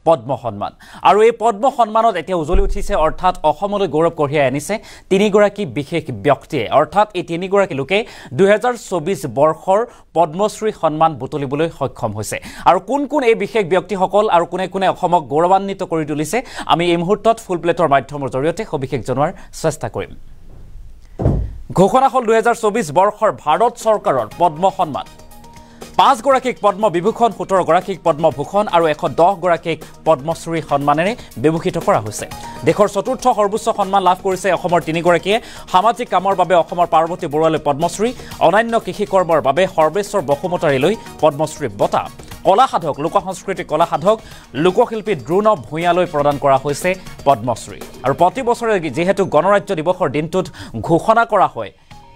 পদ্ম সন্মান আৰু এই পদ্ম সন্মানত এতিয়া উজলি উঠিছে অৰ্থাৎ অসমলৈ গৌৰৱ কঢ়িয়াই আনিছে তিনিগৰাকী বিশেষ ব্যক্তিয়ে অৰ্থাৎ এই তিনিগৰাকী লোকে 2024 বৰ্ষৰ পদ্মশ্ৰী সন্মান বুটলিবলৈ সক্ষম হৈছে আৰু কোন কোন এই বিশেষ ব্যক্তিসকল আৰু কোনে কোনে অসমক গৌৰৱান্বিত কৰি তুলিছে আমি এই মুহূৰ্তত ফুল প্লেটৰ মাধ্যমৰ জৰিয়তে সবিশেষ জনোৱাৰ চেষ্টা কৰিম ঘোষণা হল 2024 বৰ্ষৰ ভাৰত চৰকাৰৰ পদ্ম সন্মান 5 গৰাকীক পদ্ম বিভূষণ 17 গৰাকীক পদ্ম ভূষণ আৰু 110 গৰাকীক পদ্মশ্ৰী সন্মানেৰে বিভূষিত কৰা হৈছে দেশৰ চতুৰ্থ সৰ্বোচ্চ সন্মান লাভ কৰিছে অসমৰ তিনিগৰাকীয়ে সামাজিক কামৰ বাবে অসমৰ পাৰ্বতী বৰুৱালৈ পদ্মশ্ৰী অনন্য কৃষি কৰ্মৰ বাবে সৰ্বেশ্বৰ বসুমতাৰীলৈ পদ্মশ্ৰী বঁটা কলা সাধক লোক সংস্কৃতি কলা সাধক লোকশিল্পী দ্ৰোণ ভূঞালৈ প্ৰদান কৰা হৈছে পদ্মশ্ৰী আৰু প্ৰতি বছৰে যেহেতু গণৰাজ্য দিৱসৰ দিনটোত ঘোষণা কৰা হয়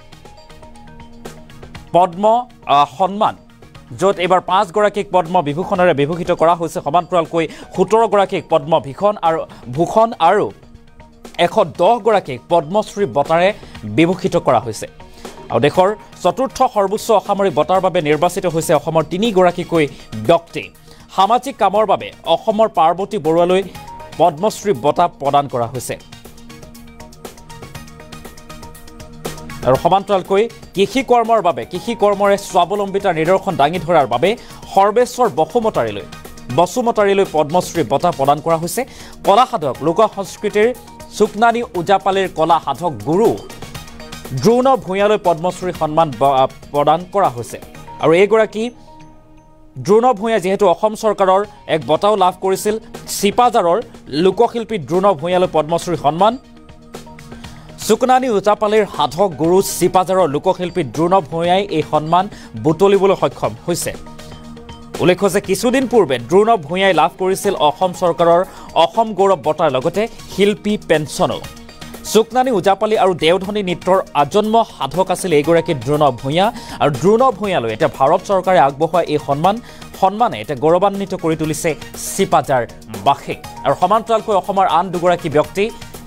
পদ্ম সন্মান য'ত এবাৰ 5 গৰাকীক পদ্ম বিভূষণৰে বিভূষিত কৰা হৈছে সমান্তৰালকৈ 17 গৰাকীক পদ্ম ভূষণ আৰু 110 গৰাকীক পদ্মশ্ৰী বঁটাৰে বিভূষিত কৰা হৈছে আৰু দেশৰ চতুৰ্থ সৰ্বোচ্চ অসামৰিক বঁটাৰ বাবে নিৰ্বাচিত হৈছে অসমৰ তিনিগৰাকীকৈ ব্যক্তি সামাজিক কামৰ বাবে অসমৰ পাৰ্বতী বৰুৱালৈ পদ্মশ্ৰী বঁটা প্ৰদান কৰা হৈছে আৰু সমান্তৰালকৈ কৃষি কৰ্মৰ বাবে কৃষি কৰ্মৰে স্বাৱলম্বিতাৰ নিদৰ্শন দাঙি ধৰাৰ বাবে সৰ্বেশ্বৰ বসুমতাৰীলৈ পদ্মশ্ৰী বঁটা প্ৰদান কৰা হৈছে কলা সাধক লোক সংস্কৃতিৰ সুকনানী ওজাপালিৰ কলা সাধক গুৰু দ্ৰোণ ভূঞালৈ পদ্মশ্ৰী সন্মান প্ৰদান কৰা হৈছে আৰু এইগৰাকী দ্ৰোণ ভূঞা যেহেতু অসম চৰকাৰৰ এক বঁটাও লাভ কৰিছিল চিপাজাৰৰ লোকশিল্পী দ্ৰোণ ভূঞালৈ পদ্মশ্ৰী সন্মান সুকনানী ওজাপালিৰ সাধক গুৰু চিপাজাৰৰ লোকশিল্পী দ্ৰোণ ভূঞাই এই সন্মান বুটলিবলৈ সক্ষম হৈছে উল্লেখ্য যে কিছুদিন পূৰ্বে দ্ৰোণ ভূঞাই লাভ কৰিছিল অসম চৰকাৰৰ অসম গৌৰৱ বঁটাৰ লগতে শিল্পী পেঞ্চনো সুকনানী ওজাপালি আৰু দেওধনী নৃত্যৰ আজন্ম সাধক আছিল এইগৰাকী দ্ৰোণ ভূঞা আৰু দ্ৰোণ ভূঞালৈ এতিয়া ভাৰত চৰকাৰে আগবঢ়োৱা এই সন্মানে এতিয়া গৌৰৱান্বিত কৰি তুলিছে চিপাজাৰ বাসীক আৰু সমান্তৰালকৈ অসমৰ আন দুগৰাকী ব্যক্তি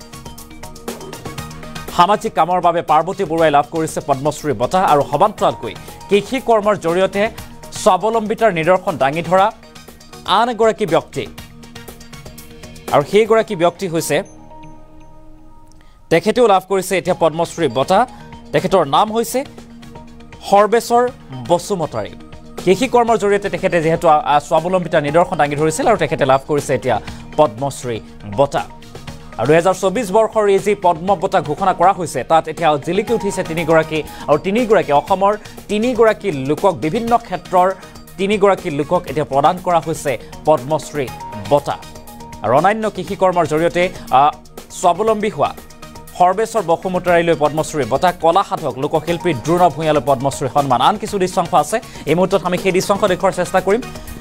সামাজিক কামৰ বাবে পাৰ্বতী বৰুৱাই লাভ কৰিছে পদ্মশ্ৰী বঁটা আৰু সমান্তৰালকৈ কৃষি কৰ্মৰ জৰিয়তে স্বাৱলম্বিতাৰ নিদৰ্শন দাঙি ধৰা আন এগৰাকী ব্যক্তি আৰু সেইগৰাকী ব্যক্তি হৈছে তেখেতেও লাভ কৰিছে এতিয়া পদ্মশ্ৰী বঁটা তেখেতৰ নাম হৈছে সৰ্বেশ্বৰ বসুমতাৰী কৃষি কৰ্মৰ জৰিয়তে তেখেতে যেহেতু স্বাৱলম্বিতাৰ নিদৰ্শন দাঙি ধৰিছিল আৰু তেখেতে লাভ কৰিছে এতিয়া পদ্মশ্ৰী বঁটা আৰু 2024 বৰ্ষৰ এই যি পদ্ম বঁটা ঘোষণা কৰা হৈছে তাত এতিয়া জিলিকি উঠিছে তিনিগৰাকী আৰু তিনিগৰাকী অসমৰ তিনিগৰাকী লোকক বিভিন্ন ক্ষেত্ৰৰ তিনিগৰাকী লোকক এতিয়া প্ৰদান কৰা হৈছে পদ্মশ্ৰী বঁটা আৰু অনন্য কৃষি কৰ্মৰ জৰিয়তে স্বাৱলম্বী হোৱা সৰ্বেশ্বৰ বসুমতাৰীলৈ পদ্মশ্ৰী বঁটা কলা সাধক লোকশিল্পী দ্ৰোণ ভূঞালৈ পদ্মশ্ৰী সন্মান আন কিছু দৃশ্যাংশ আছে এই মুহূৰ্তত আমি সেই দৃশ্যাংশ দেখুৱাৰ চেষ্টা কৰিম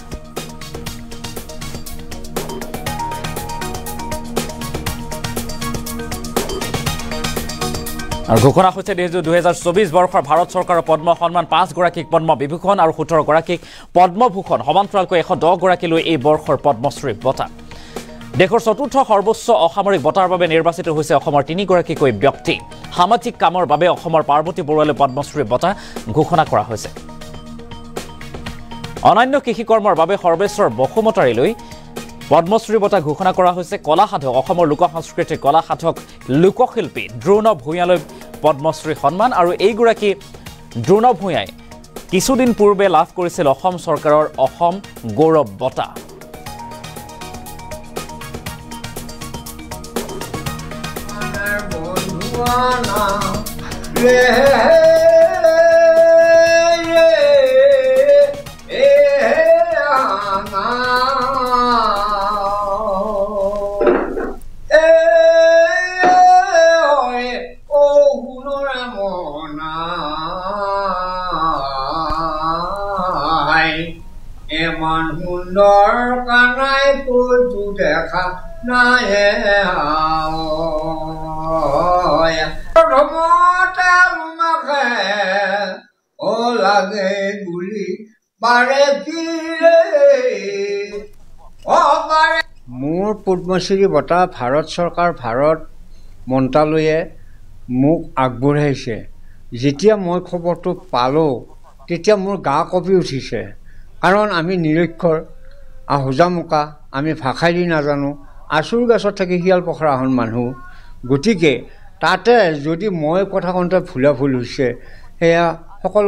আৰু ঘোষণা হৈছে 2024 বৰ্ষৰ ভাৰত চৰকাৰৰ পদ্ম সন্মান 5 গৰাকীক পদ্ম বিভূষণ আৰু 17 গৰাকীক পদ্মভূষণ সমান্তৰালকৈ 110 গৰাকীলৈ এই বৰ্ষৰ পদ্মশ্ৰী বঁটা দেশৰ চতুৰ্থ সৰ্বোচ্চ অসামৰিক বঁটাৰ বাবে নিৰ্বাচিত হৈছে অসমৰ তিনিগৰাকীকৈ ব্যক্তি সামাজিক কামৰ বাবে অসমৰ পাৰ্বতী বৰুৱালৈ পদ্মশ্ৰী বঁটা ঘোষণা কৰা হৈছে অনন্য কৃষি কৰ্মৰ বাবে সৰ্বেশ্বৰ বসুমতাৰীলৈ পদ্মশ্ৰী বঁটা ঘোষণা কৰা হৈছে কলা সাধক অসমৰ লোক সংস্কৃতিৰ কলা সাধক লোকশিল্পী দ্ৰোণ ভূঞালৈ পদ্মশ্ৰী সন্মান আৰু এইগৰাকী দ্ৰোণ ভূঞাই কিছুদিন পূৰ্বে লাভ কৰিছিল অসম চৰকাৰৰ অসম গৌৰৱ বঁটা এমান সুন্দৰ কানাই কতো দেখা নাই প্ৰথমতে তোমাকে ও লাগে গুলি পাৰে ফিৰে মোৰ পদ্মশ্ৰী বঁটা ভাৰত চৰকাৰ ভাৰত মন্ত্ৰালয়ে মোক আগবঢ়াইছে যেতিয়া মই খবৰটো পালোঁ তেতিয়া মোৰ গা কঁপি উঠিছে কাৰণ আমি নিৰক্ষৰ হোজামোকা আমি ভাষাই দি নাজানো আচুৰ গছত থাকি শিয়াল পখৰা হন মানুহ গতিকে তাতে যদি মই কথা কওঁতে ভুলা ভুল হৈছে সেয়া সকলো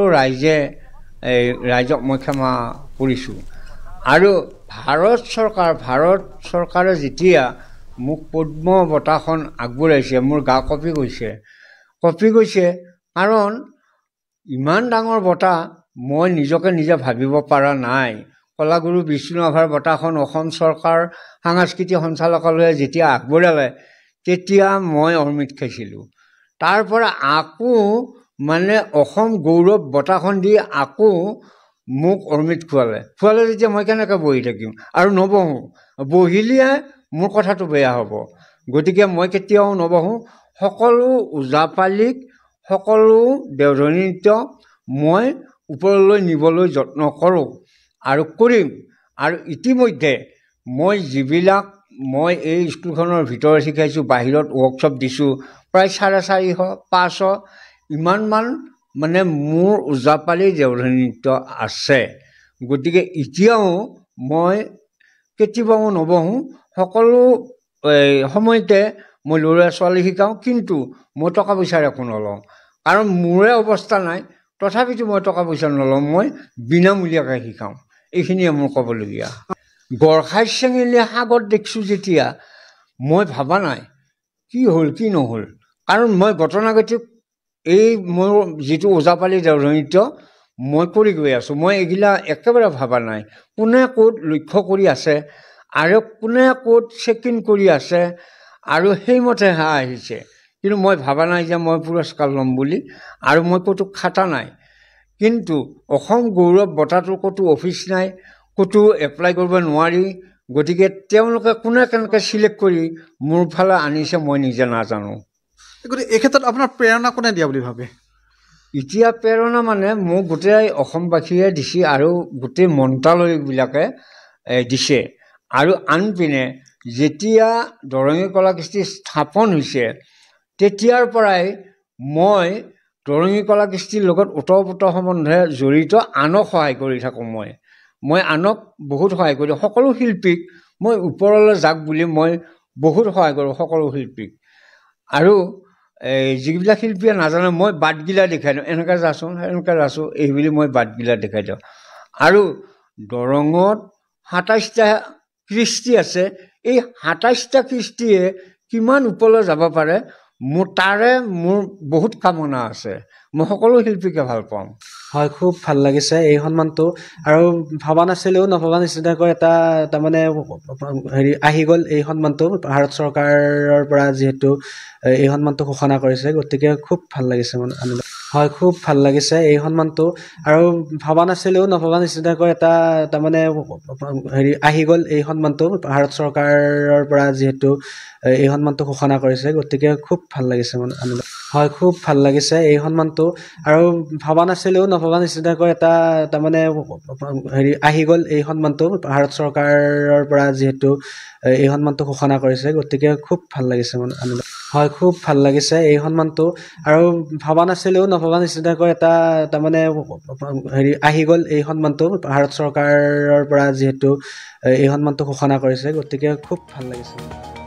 ৰাইজক মই ক্ষমা কৰিছোঁ আৰু ভাৰত চৰকাৰে যেতিয়া মোক পদ্ম বঁটাখন আগবঢ়াইছে মোৰ গা কঁপি গৈছে কাৰণ ইমান ডাঙৰ বঁটা মই নিজকে নিজে ভাবিব পৰা নাই কলাগুৰু বিষ্ণু ৰাভাৰ বঁটাখন অসম চৰকাৰ সাংস্কৃতিক সঞ্চালকালয়ে যেতিয়া আগবঢ়ালে তেতিয়া মই অমৃত খাইছিলোঁ তাৰ পৰা আকৌ মানে অসম গৌৰৱ বঁটাখন দি আকৌ মোক অমৃত খোৱালে যেতিয়া মই কেনেকৈ বহি থাকিম আৰু নবহোঁ বহিলে মোৰ কথাটো বেয়া হ'ব গতিকে মই কেতিয়াও নবহোঁ সকলো ওজাপালিক সকলো দেওধনী নৃত্য মই ওপৰলৈ নিবলৈ যত্ন কৰোঁ আৰু কৰিম আৰু ইতিমধ্যে মই যিবিলাক মই এই স্কুলখনৰ ভিতৰত শিকাইছোঁ বাহিৰত ৱৰ্কশ্বপ দিছোঁ প্ৰায় 450-500 ইমানমান মানে মোৰ ওজাপালি দেওধনী নৃত্য আছে গতিকে এতিয়াও মই কেতিয়াও নবহোঁ সকলো সময়তে মই ল'ৰা ছোৱালী শিকাওঁ কিন্তু মই টকা পইচাৰ একো নলওঁ কাৰণ মোৰে অৱস্থা নাই তথাপিতো মই টকা পইচা নলওঁ মই বিনামূলীয়াকৈ শিকাওঁ এইখিনিয়ে মোৰ ক'বলগীয়া গড়খাই চেঙেলীয়া সাগৰ দেখিছোঁ যেতিয়া মই ভবা নাই কি হ'ল কি নহ'ল কাৰণ মই গতানুগতিক এই মোৰ যিটো ওজাপালি দেওধনী নৃত্য মই কৰি গৈ আছোঁ মই এইগিলা একেবাৰে ভবা নাই কোনে ক'ত লক্ষ্য কৰি আছে আৰু কোনে ক'ত চেকিং কৰি আছে আৰু সেইমতেহে আহিছে কিন্তু মই ভবা নাই যে মই পুৰস্কাৰ ল'ম বুলি আৰু মই ক'তো খাটা নাই কিন্তু অসম গৌৰৱ বঁটাটোৰ ক'তো অফিচ নাই ক'তো এপ্লাই কৰিব নোৱাৰি গতিকে তেওঁলোকে কোনে কেনেকৈ চিলেক্ট কৰি মোৰ ফালে আনিছে মই নিজে নাজানো গতিকে এই ক্ষেত্ৰত আপোনাৰ প্ৰেৰণা কোনে দিয়া বুলি ভাবে এতিয়া প্ৰেৰণা মানে মোক গোটেই অসমবাসীয়ে দিছে আৰু গোটেই মন্ত্ৰালয়বিলাকে দিছে আৰু আনপিনে যেতিয়া দৰঙী কলাকৃষ্টি স্থাপন হৈছে তেতিয়াৰ পৰাই মই দৰঙী কলাকৃষ্টিৰ লগত ওতঃপ্ৰোত সম্বন্ধে জড়িত আনক সহায় কৰি থাকোঁ মই আনক বহুত সহায় কৰোঁ সকলো শিল্পীক মই ওপৰলৈ যাওক বুলি মই বহুত সহায় কৰোঁ সকলো শিল্পীক আৰু যিবিলাক শিল্পীয়ে নাজানে মই বাটগিলা দেখাই দিওঁ এনেকৈ যাচোন এনেকৈ যাচোঁ এই বুলি মই বাটগিলা দেখাই দিওঁ আৰু দৰঙত 27টা কৃষ্টি আছে এই 27টা কৃষ্টিয়ে কিমান ওপৰলৈ যাব পাৰে মোৰ বহুত কামনা আছে মই সকলো শিল্পীকে ভাল পাওঁ হয় খুব ভাল লাগিছে এই সন্মানটো আৰু ভবা নাছিলোঁ নভবা নিচিনাকৈ এটা তাৰমানে হেৰি আহি গ'ল এই সন্মানটো ভাৰত চৰকাৰৰ পৰা যিহেতু এই সন্মানটো ঘোষণা কৰিছে গতিকে খুব ভাল লাগিছে মানে হয় খুব ভাল লাগিছে এই সন্মানটো আৰু ভবা নাছিলোঁ নভবা নিচিনাকৈ এটা তাৰমানে হেৰি আহি গ'ল এই সন্মানটো ভাৰত চৰকাৰৰ পৰা যিহেতু এই সন্মানটো ঘোষণা কৰিছে গতিকে খুব ভাল লাগিছে মানে হয় খুব ভাল লাগিছে এই সন্মানটো আৰু ভবা নাছিলোঁ নভবা নিচিনাকৈ এটা তাৰমানে হেৰি আহি গ'ল এই সন্মানটো ভাৰত চৰকাৰৰ পৰা যিহেতু এই সন্মানটো ঘোষণা কৰিছে গতিকে খুব ভাল লাগিছে মানে হয় খুব ভাল লাগিছে এই সন্মানটো আৰু ভবা নাছিলোঁ নভবা নিচিনাকৈ এটা তাৰমানে হেৰি আহি গ'ল এই সন্মানটো ভাৰত চৰকাৰৰ পৰা যিহেতু এই সন্মানটো ঘোষণা কৰিছে গতিকে খুব ভাল লাগিছে